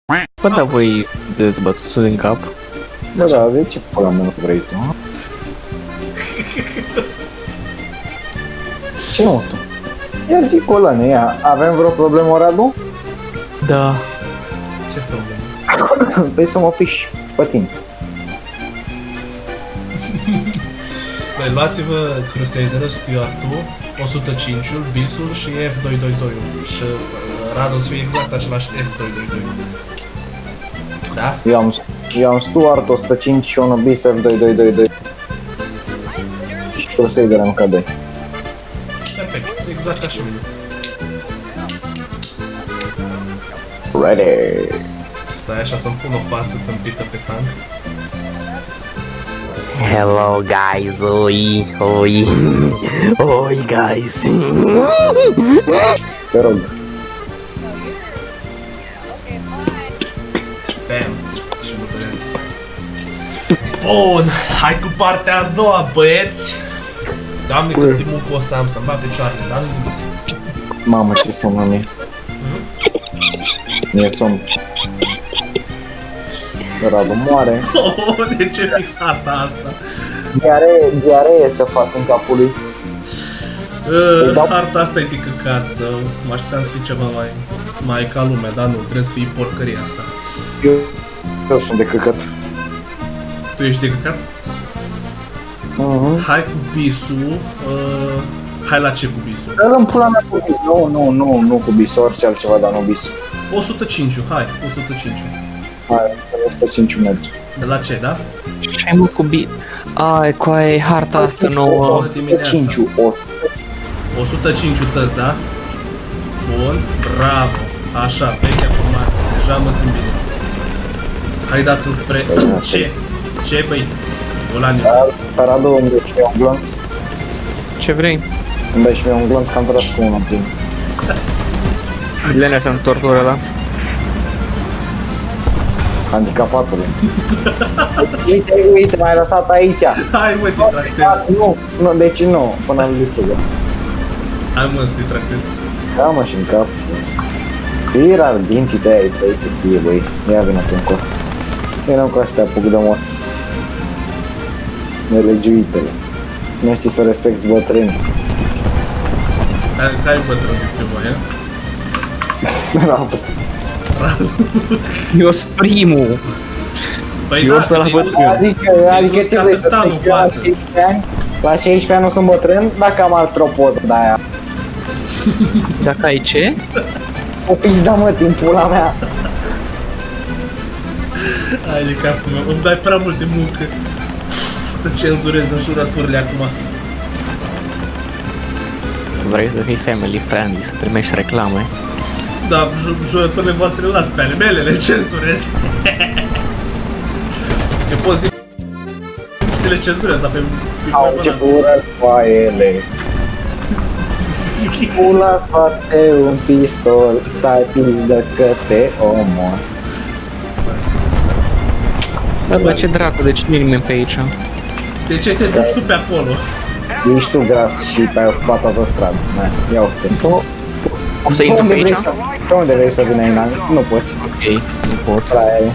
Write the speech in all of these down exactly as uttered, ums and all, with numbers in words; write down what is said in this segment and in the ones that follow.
Bă, da, voi dezbăt sus în cap. Bă, da, de ce pula mea nu vrei tu, mă? Ce mă tu? Iar zic ăla, ne ia, avem vreo problemă, Radu? Da. Ce problemă? Păi să mă piși pe tine. Băi, luați-vă Crusader, Stuartul, o sută cinci-ul, Bisul și F doi doi doi-ul. Și Radu să fie exact același F doi doi doi. Da? Eu am, eu am Stuart o sută cinci și un Bis F doi doi doi doi. Și Crusader am K doi. Perfect, exact ca și mine. Ready! Stai așa să-mi pun o față tâmpită pe tank. Hello guys, oi, oi, oi guys. Te rog. Bam! Și nu vedeți. Bun, hai cu partea a doua, băieți! Doamne, cât de muncă o să am să-mi bat picioarele, dar nu nimic. Mamă, ce somn am mie. Mie somn. Radu moare. Oh, de ce fix harta asta? Diaree, diaree să fac în capul lui. Uh, dau- harta asta e de căcat, să mă așteptam să fie ceva mai, mai ca lumea, dar nu, trebuie să fie porcăria asta. Eu, eu sunt de căcat. Tu ești de căcat? Mhm. Hai cu bisul, uh, hai la ce cu bisul? Dar în pula mea cu bis. Nu, nu, nu, nu cu bis, orice altceva, dar nu bis. o sută cinci, hai, o sută cinci. Hai, o sută cinci merge. De la ce, da? Ce mă cu bi... Ai, cu aia harta asta nouă. o sută cinci, o o sută cinci tăți, da? Bun, bravo. Așa, vechea formație, deja mă simt bine. Hai dați-mi spre... Ce? Ce, băi? Olaniu. Radu, îmi dai și mie un glonț. Ce vrei? Îmi dai și mie un glonț că am tras cu unul prin. Lenea să-mi tortură ăla. Handicapatule. Uite, uite, m-ai lăsat aici. Hai, mă, te tractez. Nu, nu, deci nu, până am distrugă. Hai, mă, să te tractez. Da, mă, și în cap. Ira, dinții de aia, trebuie să fie, băi. Ia vină tu încă. Vină cu astea, apuc de moți. Nelegiuitele. Nu știi să respecti bătrânii. Hai, hai, bătrân, de voi, eh? Radu. Eu sunt primul. Păi Eu da, să-l te-ai văd dus- eu. Adică, te-ai adică dus ce ca vrei să tătanul zic, eu la față. șaisprezece ani, la șaisprezece ani nu sunt bătrân, dacă am alt o poză de aia. Dacă ai ce? O pizda, mă, timpul la mea. Hai de capul meu, îmi dai prea multe muncă. Să cenzurez înjurăturile acum. Vrei să fii family friendly, să primești reclame. Da, ju- jurăturile voastre las pe ale mele, le cenzurez. Eu pot zic să le cenzurez, dar pe... pe Au pe ce las. pură foaiele. Pula, frate, un pistol, stai pizdă că te omor. Bă, bă, ce dracu, deci nu e nimeni pe aici. De ce te duci tu pe acolo? Ești tu gras și pe ai ocupat autostradă. Na, ia uite. O, o să intru pe aici? Pe unde vrei să vină Inan? Nu poți. Ok, nu pot. La aia.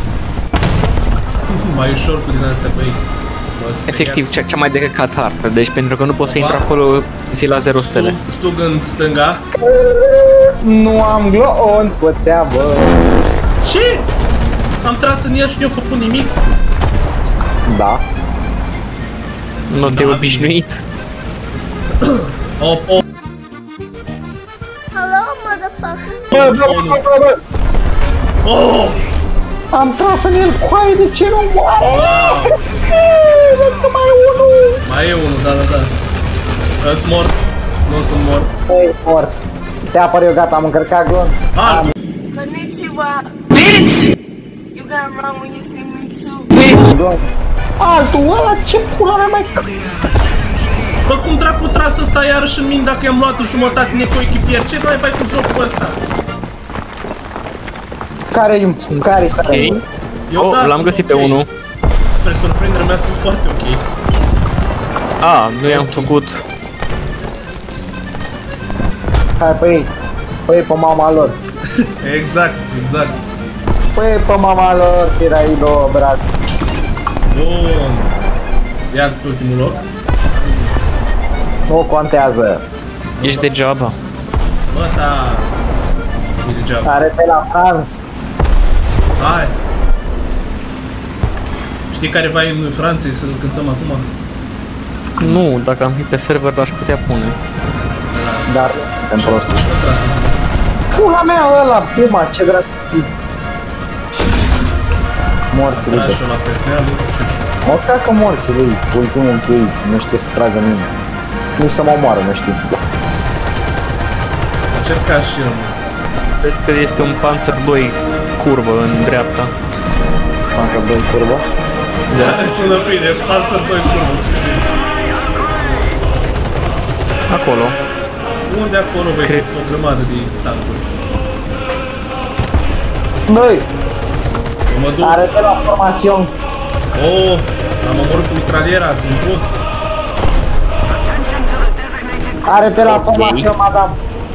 Mai ușor cu din astea, băi. Mă speriați. Efectiv, cea, cea mai de căcat hartă, deci pentru că nu pot să intru acolo, zi la zero stele. Stug, stug în stânga. Nu am glonț, pățea, bă. Ce? Am tras în el și nu-i făcut nimic? Da. Nu te Da, obișnuit. Oh, oh, Hello, motherfucker. Bă, bă, bă, bă, bă. oh! Am tras în el coaie, de ce nu moare? Wow. Vezi că mai e unul. Mai e unul, da, da, da. Îs mort. Nu sunt mort. Ei, mort. Te apăr eu, gata, am încărcat glonț. Ah, Konnichiwa, bitch. You got wrong when you see me too, bitch. Glonț. Altul ăla, ce pula mea mai... bă, cum dracu tras ăsta iarăși în mine dacă i-am luat o jumătate necoechipier? Ce mai faci cu jocul ăsta? Care-i, care-i stare? Ok. Eu Oh, da, l-am sunt găsit pe ok. unul. Spre surprinderea mea sunt foarte ok. A, nu i-am făcut. Hai pe ei. Pe ei, pe mama lor. Exact, exact. Păi, pe mama lor, tirai două, brat. Bun. Ia-ți pe ultimul loc. Nu contează. Ești degeaba. Bă, da. E degeaba. Are pe la France. Hai. Știi care va imnul Franței să-l cântăm acum? Nu, dacă am fi pe server l-aș putea pune. Dar, în prostul. Pula mea ăla, Puma, ce dracu. Morții lui. Trașul la pesnea lui. Mă cacă morții lui, ultimul închei, nu știe să tragă mine. Nici să mă omoară, nu știu. A încercat și el. Vezi că este un Panzer doi curvă în dreapta. Panzer doi curvă? Da. Sună bine, Panzer doi curvă. Acolo. Unde acolo, băi, Cred. o grămadă de tancuri. Băi, Mă duc. are pe la formațion. Oh, am omorât cu mitraliera, sunt bun. Are pe la Ok. formațion, madame.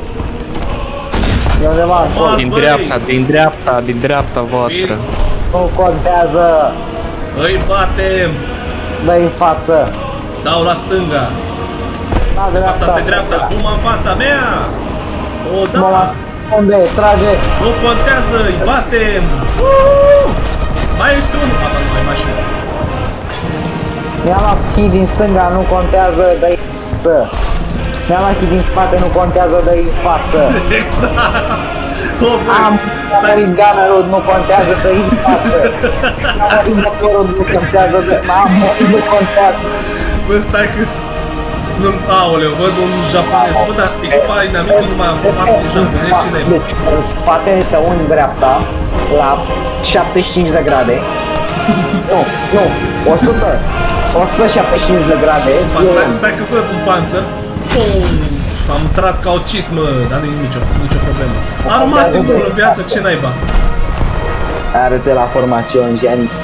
E undeva acolo. Din Băi. dreapta, din dreapta, din dreapta voastră. Nu contează. Îi batem! Dă-i în față. Dau la stânga. La dreapta. Asta pe dreapta, acum în fața mea! O, Mă, da! unde e? Trage. Nu contează, îi batem! Mai este unul! Asta nu mai mașină. Mi-am luat hit din stânga, nu contează, dă-i în față. Mi-am luat hit din spate, nu contează, dă-i în față. Exact! O, băi, Am stai, murit gunner-ul, nu contează, dă-i în față. Am murit motorul, nu contează, dă-i... Am murit, nu contează. bă, stai că... Nu, aoleu, văd un japonez, bă, dar echipa inamicul nu mai am format de japonez și ne... În spate, pe un dreapta, la șaptezeci și cinci de grade. Nu, nu, o sută. o sută șaptezeci și cinci de grade. Stai, stai că văd un panzer. Pum! Am tras ca o cismă, dar nu e nicio, nicio problemă. A rămas singurul în viață, ce naiba? Arăte la formațion, Janis.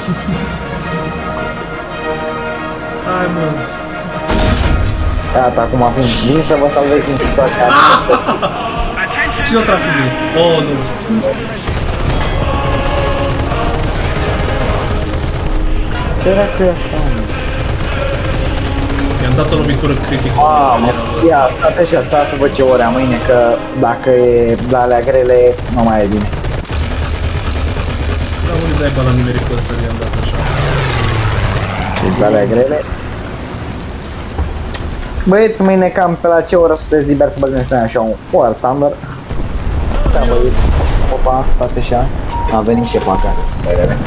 Hai, mă. Gata, acum vin, vin să vă salvez din situația asta. Cine a tras cu mine? Oh, nu. Ce dracu e asta? I-am dat o lovitură critică. Mamă, ia, state și asta să văd ce ore am mâine, că dacă e la alea grele, nu mai e bine. Da, unde dai bala numericul ăsta, i-am dat așa. Deci la alea grele. Băieți, mâine cam pe la ce oră sunteți liberi să băgăm și noi așa un War Thunder? Da, băieți, opa, stați așa. A venit șeful acasă. Băi, revenim.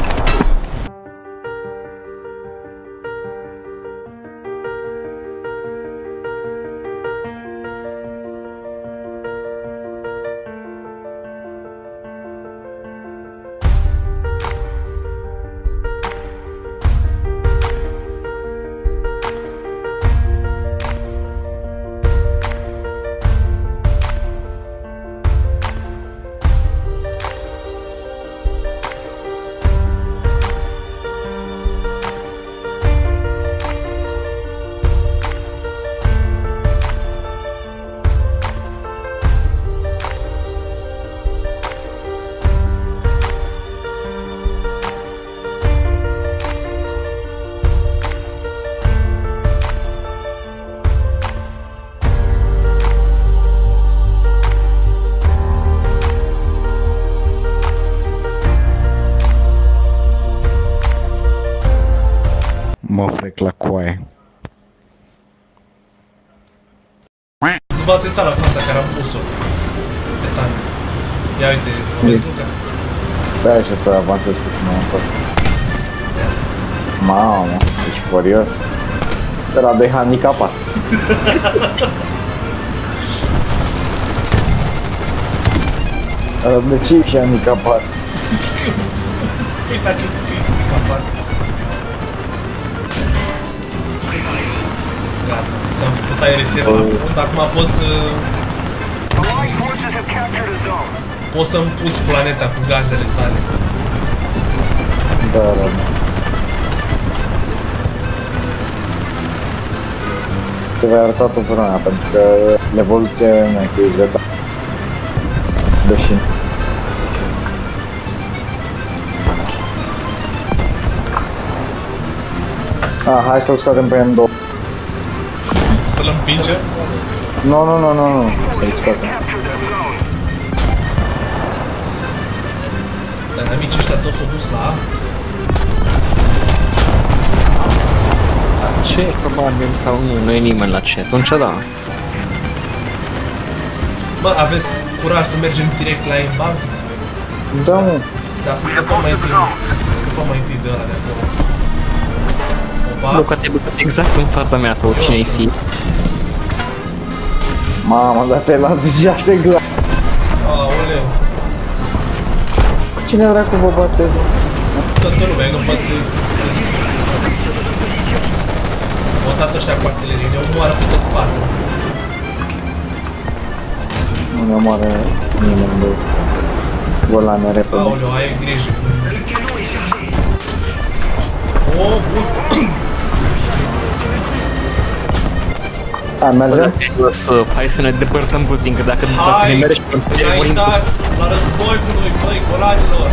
Mă frec la coaie. Nu v-ați uitat la fața care am pus-o pe tank. Ia uite, o vezi, Luca? Stai așa să avansez puțin mai în față. Mamă, ești furios. Radu e handicapat. De ce ești handicapat? Uite ce scrie handicapat. Gata, ți-am făcut aer seară la fund, acum pot să... Poți să-mi pus planeta cu gazele tale. Da, da. Te voi arăta tot vremea, pentru că evoluția e mai că ești de ta. Deși. Ah, hai să-l scoatem pe M doi. Să-l împingem? Nu, nu, nu, nu, nu. Să-l scoatem. Dar amicii ăștia toți s-au dus la A. Ce? Probabil sau nu, nu e nimeni la ce. Atunci da. Bă, aveți curaj să mergem direct la ei în bază? Da, mă. Dar să scăpăm mai întâi, să scăpăm mai întâi de ăla de acolo. Opa. Luca, te băgat exact în fața mea sau cine-i fi. Mamă, dar ți-ai luat șase gla. Aoleu. Cine dracu vă bate? Toată lumea, eu nu pot că... Au dat ăștia cu artilerie, ne omoară pe toți patru. Nu ne omoară nimeni de golane repede. Aoleu, ai grijă. Oh, bun. Hai, mergem? Să, hai să ne depărtăm puțin, că dacă, dacă ne mergi pe pe murim. Înaintați la război cu noi, băi, golanilor!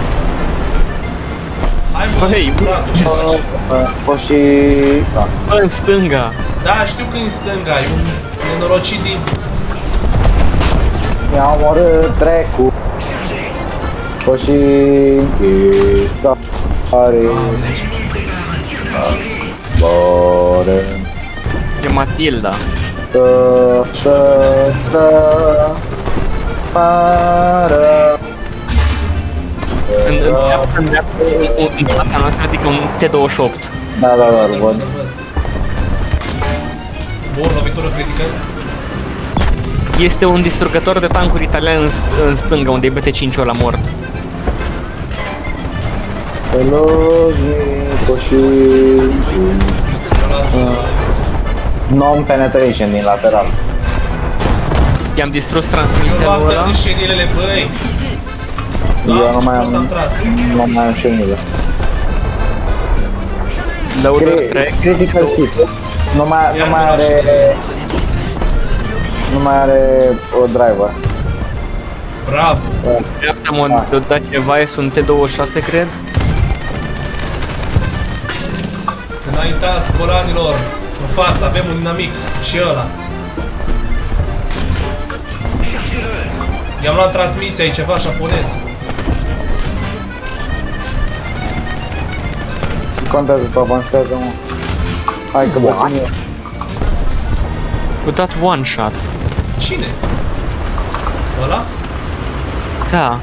Hai, mă, Băi, Radu, ce zici? O și... Da. Bă, în stânga. Da, știu că e în stânga, e un nenorocit din... Mi-a omorât trecu. O și... Sta... Are... Bore... E Matilda. Tă... Tă... Tă... Pară... În dreapta, în dreapta, în dreapta noastră, adică un T douăzeci și opt. Da, da, da, îl văd. Bun, lovitură critică. Este un distrugător de tancuri italian în, st în stânga, unde e B T cinci la mort. Elogico și... Non-penetration din lateral. I-am distrus Eu transmisia luat ăla. tărișenilele, băi! Eu nu mai am... am tras. Nu mai am șenilă. Loader track. Critical hit. Nu mai, nu Iar mai nu are... șenile. Nu mai are o driver. Bravo! Dreapta m-a dat ceva, e un T douăzeci și șase, cred. Înaintați, golanilor! În față avem un inamic și ăla. I-am luat transmisia, e ceva japonez. Contează, tu avansează, mă. Hai că vă țin eu. Cu dat one shot. Cine? Ăla? Da.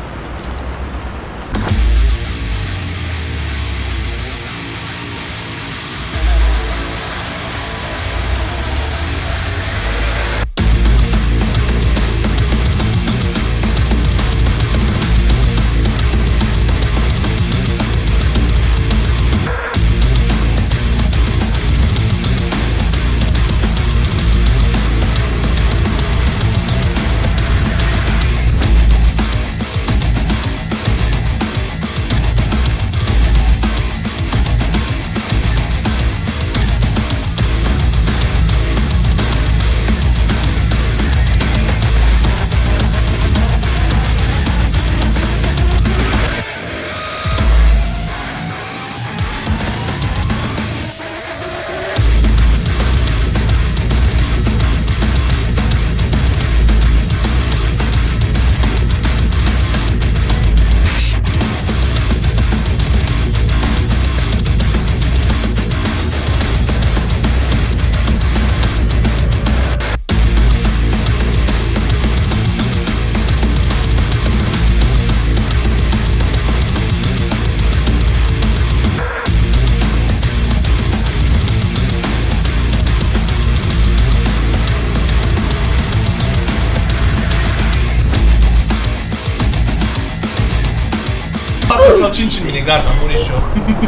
patru sau cinci în mine, gata, am murit și eu.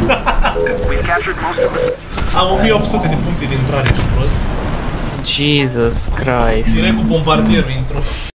Am o mie opt sute de puncte de intrare, ce prost. Jesus Christ. Direct cu bombardierul intru.